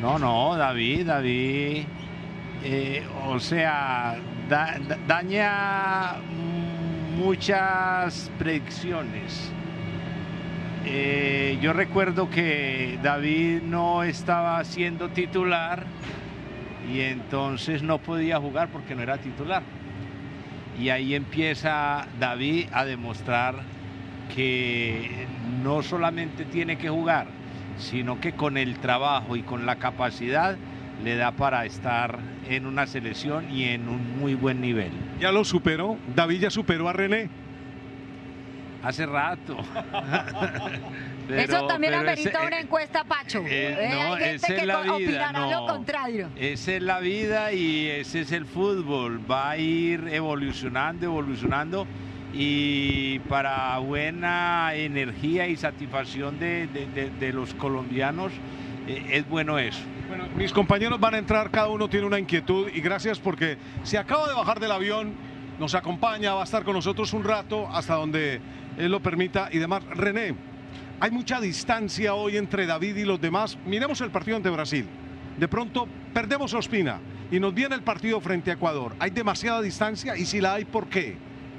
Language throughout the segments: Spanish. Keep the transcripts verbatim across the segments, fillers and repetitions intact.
No, no, David, David, eh, o sea, da, da, daña muchas predicciones. Eh, yo recuerdo que David no estaba siendo titular y entonces no podía jugar porque no era titular. Y ahí empieza David a demostrar que no solamente tiene que jugar, sino que con el trabajo y con la capacidad le da para estar en una selección y en un muy buen nivel. ¿Ya lo superó? ¿David ya superó a René? Hace rato. Pero, eso también amerita ese, una encuesta, Pacho. Eh, eh, no, Hay gente esa que es la vida. No, lo contrario. Esa es la vida y ese es el fútbol. Va a ir evolucionando, evolucionando. Y para buena energía y satisfacción de, de, de, de los colombianos, eh, es bueno eso. Bueno, mis compañeros van a entrar, cada uno tiene una inquietud y gracias porque se acaba de bajar del avión, nos acompaña, va a estar con nosotros un rato hasta donde él lo permita y demás. René, hay mucha distancia hoy entre David y los demás. Miremos el partido ante Brasil. De pronto perdemos a Ospina y nos viene el partido frente a Ecuador. ¿Hay demasiada distancia? Y si la hay, ¿por qué?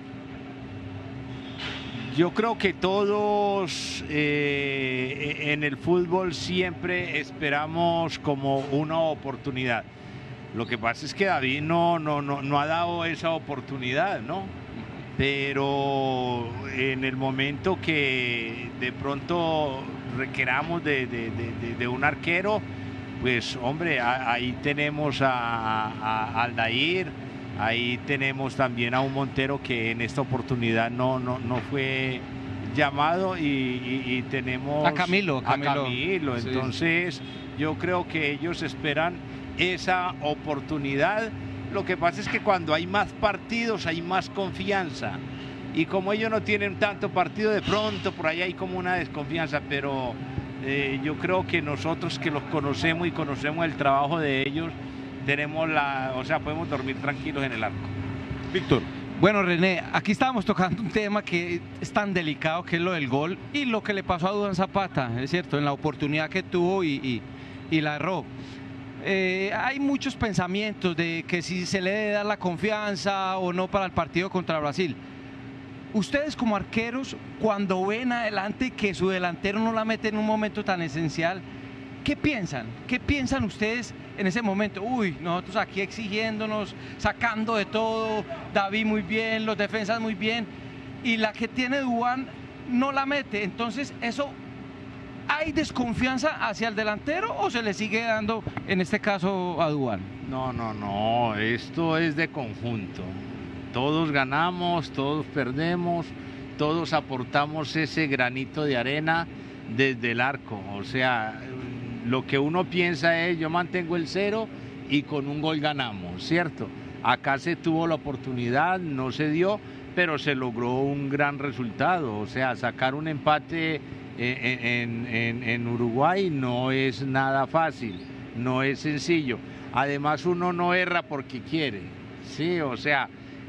Yo creo que todos eh, en el fútbol siempre esperamos como una oportunidad. Lo que pasa es que David no, no, no, no ha dado esa oportunidad, ¿no? Pero en el momento que de pronto requeramos de, de, de, de un arquero, pues hombre, ahí tenemos a, a, a Aldair, ahí tenemos también a un Montero que en esta oportunidad no, no, no fue llamado y, y, y tenemos a Camilo. A Camilo. Camilo. Entonces sí. Yo creo que ellos esperan esa oportunidad. Lo que pasa es que cuando hay más partidos hay más confianza y como ellos no tienen tanto partido, de pronto por ahí hay como una desconfianza, pero eh, yo creo que nosotros que los conocemos y conocemos el trabajo de ellos, tenemos la, o sea, podemos dormir tranquilos en el arco. Víctor. Bueno, René, aquí estábamos tocando un tema que es tan delicado, que es lo del gol y lo que le pasó a Duván Zapata, es cierto, en la oportunidad que tuvo y, y, y la erró. Eh, hay muchos pensamientos de que si se le debe dar la confianza o no para el partido contra Brasil. Ustedes como arqueros, cuando ven adelante que su delantero no la mete en un momento tan esencial, ¿qué piensan? ¿Qué piensan ustedes en ese momento? Uy, nosotros aquí exigiéndonos, sacando de todo, David muy bien, los defensas muy bien, y la que tiene Duván no la mete. Entonces, eso... ¿hay desconfianza hacia el delantero o se le sigue dando, en este caso, a Duván? No, no, no, esto es de conjunto. Todos ganamos, todos perdemos, todos aportamos ese granito de arena desde el arco. O sea, lo que uno piensa es, yo mantengo el cero y con un gol ganamos, ¿cierto? Acá se tuvo la oportunidad, no se dio, pero se logró un gran resultado. O sea, sacar un empate En, en, en Uruguay no es nada fácil, no es sencillo. Además uno no erra porque quiere, sí, o sea,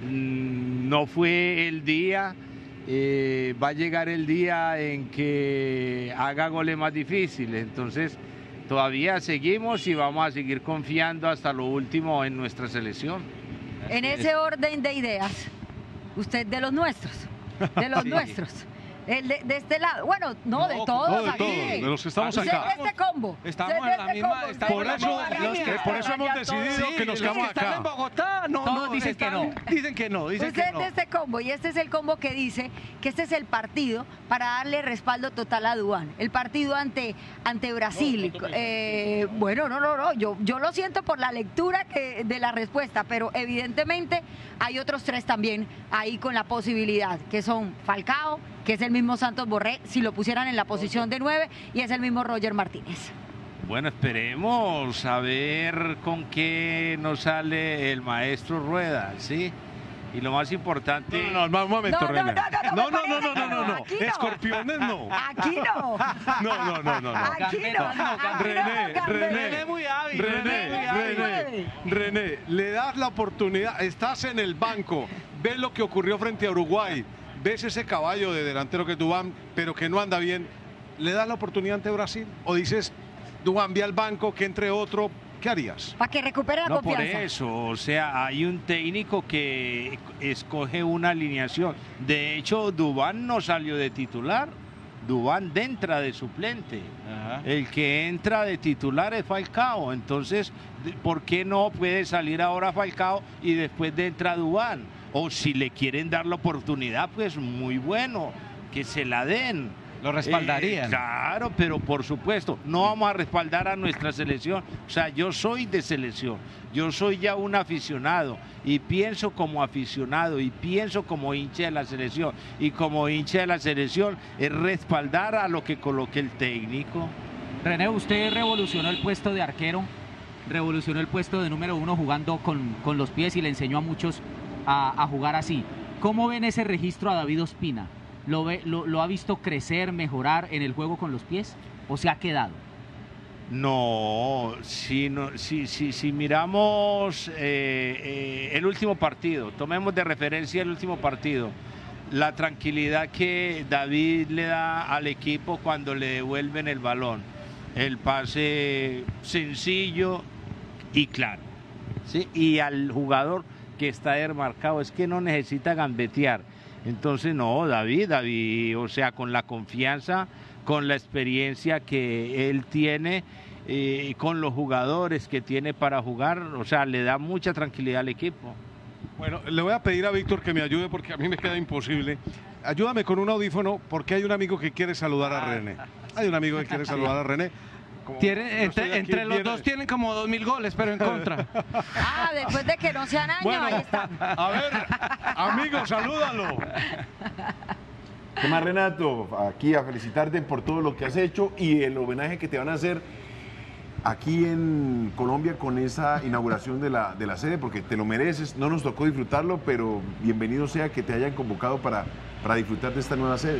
no fue el día, eh, va a llegar el día en que haga goles más difíciles. Entonces todavía seguimos y vamos a seguir confiando hasta lo último en nuestra selección. En ese orden de ideas, usted de los nuestros, de los sí. nuestros. El de, de este lado, bueno, no, no de todos no de aquí. Todos, de los que estamos acá. De este combo. Estamos en la misma. Estamos por eso, los que, por eso hemos decidido sí, que nos quedamos acá. Están en Bogotá, no, todos no, dicen están, que no. Dicen que no, dicen Usted que no. de este combo, y este es el combo que dice que este es el partido para darle respaldo total a Duván. El partido ante, ante Brasil. No, no eh, bueno, no, no, no, yo, yo lo siento por la lectura que, de la respuesta, pero evidentemente hay otros tres también ahí con la posibilidad, que son Falcao, que es el mismo Santos Borré, si lo pusieran en la posición de nueve, y es el mismo Roger Martínez. Bueno, esperemos a ver con qué nos sale el maestro Rueda, ¿sí? Y lo más importante... No, no, no, un momento, no, René. No, no, no, no, no, no, no. Aquí no. Escorpiones no. Aquí no. No, no, no, no. Aquí no. René, René, René muy hábil. René, René, René, le das la oportunidad, estás en el banco, ves lo que ocurrió frente a Uruguay, ves ese caballo de delantero que tú van, pero que no anda bien, ¿le das la oportunidad ante Brasil? ¿O dices, Duván vía al banco, que entre otro, ¿qué harías? Para que recupere la No, por confianza. eso, o sea, hay un técnico que escoge una alineación. De hecho, Duván no salió de titular, Duván entra de suplente. Ajá. El que entra de titular es Falcao, entonces, ¿por qué no puede salir ahora Falcao y después de entra Duván? O si le quieren dar la oportunidad, pues muy bueno, que se la den. Lo respaldarían. Eh, claro, pero por supuesto, no vamos a respaldar a nuestra selección. O sea, yo soy de selección, yo soy ya un aficionado y pienso como aficionado y pienso como hincha de la selección. Y como hincha de la selección es respaldar a lo que coloque el técnico. René, usted revolucionó el puesto de arquero, revolucionó el puesto de número uno jugando con, con los pies y le enseñó a muchos a, a jugar así. ¿Cómo ven ese registro a David Ospina? ¿Lo, ve, lo, ¿Lo ha visto crecer, mejorar en el juego con los pies o se ha quedado? No, si, no, si, si, si miramos eh, eh, el último partido, tomemos de referencia el último partido, la tranquilidad que David le da al equipo cuando le devuelven el balón, el pase sencillo y claro, ¿sí? Y al jugador que está desmarcado, es que no necesita gambetear. Entonces, no, David, David, o sea, con la confianza, con la experiencia que él tiene, eh, con los jugadores que tiene para jugar, o sea, le da mucha tranquilidad al equipo. Bueno, le voy a pedir a Víctor que me ayude porque a mí me queda imposible. Ayúdame con un audífono porque hay un amigo que quiere saludar a René. Hay un amigo que quiere saludar a René. Como Tienen, yo estoy entre aquí entre los bien- dos tienen como dos mil goles, pero en contra. Ah, después de que no sean años, Bueno, ahí está. a ver, amigo, salúdalo. ¿Qué más, Renato? Aquí a felicitarte por todo lo que has hecho y el homenaje que te van a hacer aquí en Colombia con esa inauguración de la, de la sede, porque te lo mereces. No nos tocó disfrutarlo, pero bienvenido sea que te hayan convocado para, para disfrutar de esta nueva sede.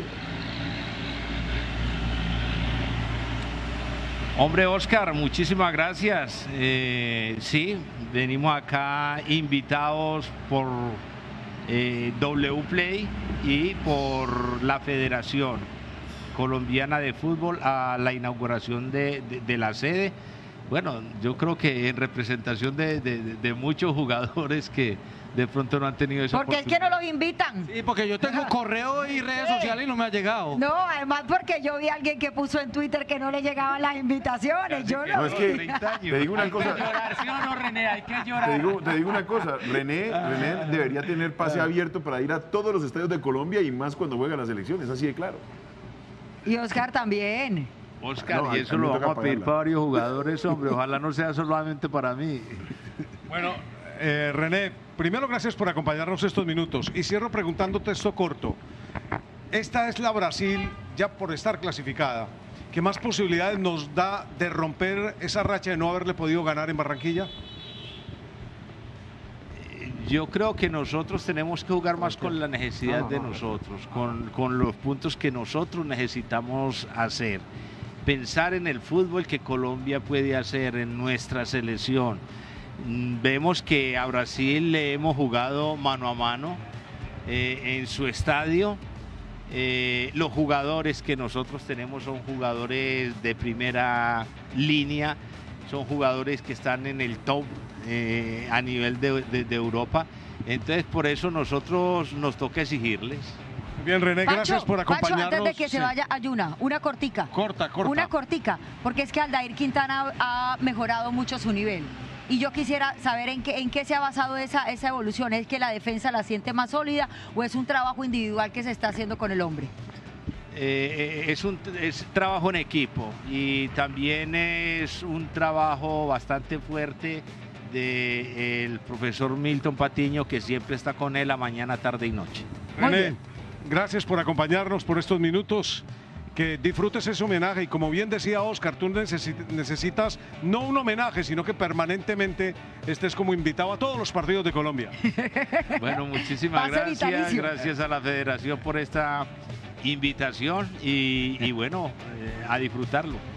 Hombre, Oscar, muchísimas gracias. Eh, sí, venimos acá invitados por eh, W Play y por la Federación Colombiana de Fútbol a la inauguración de, de, de la sede. Bueno, yo creo que en representación de, de, de muchos jugadores que de pronto no han tenido esa Porque es que no los invitan. Sí, porque yo tengo correo y redes sociales y no me ha llegado. No, además porque yo vi a alguien que puso en Twitter que no le llegaban las invitaciones. Yo no. No, es que treinta años. te digo una cosa, Llorar, ¿sí o no, René? Hay que te llorar. digo, te digo una cosa, René, René debería tener pase abierto para ir a todos los estadios de Colombia y más cuando juegan las elecciones, así de claro. Y Oscar también. Oscar, No, y a- eso a mí lo me toca vamos a pedir pagarla. para varios jugadores, hombre. Ojalá no sea solamente para mí. Bueno, eh, René, primero gracias por acompañarnos estos minutos. Y cierro preguntándote esto corto. Esta es la Brasil, ya por estar clasificada, que más posibilidades nos da de romper esa racha de no haberle podido ganar en Barranquilla. Yo creo que nosotros tenemos que jugar más con la necesidad de nosotros, con, con los puntos que nosotros necesitamos hacer. Pensar en el fútbol que Colombia puede hacer, en nuestra selección. Mm, Vemos que a Brasil le hemos jugado mano a mano eh, en su estadio. Eh, los jugadores que nosotros tenemos son jugadores de primera línea, son jugadores que están en el top eh, a nivel de, de- de Europa. Entonces, por eso nosotros nos toca exigirles. Bien, René, gracias por Pancho, acompañarnos. antes de que se Sí. vaya, Ayuna, una cortica. Corta, corta. Una cortica, porque es que Aldair Quintana ha mejorado mucho su nivel. Y yo quisiera saber en qué, en qué se ha basado esa, esa evolución. ¿Es que la defensa la siente más sólida o es un trabajo individual que se está haciendo con el hombre? Eh, es un es trabajo en equipo y también es un trabajo bastante fuerte del profesor Milton Patiño, que siempre está con él a mañana, tarde y noche. Muy René, bien. gracias por acompañarnos por estos minutos. Que disfrutes ese homenaje y como bien decía Oscar, tú necesi- necesitas no un homenaje, sino que permanentemente estés como invitado a todos los partidos de Colombia. Bueno, muchísimas Pase gracias. vitalicio. Gracias a la Federación por esta invitación y, y bueno, eh, a disfrutarlo.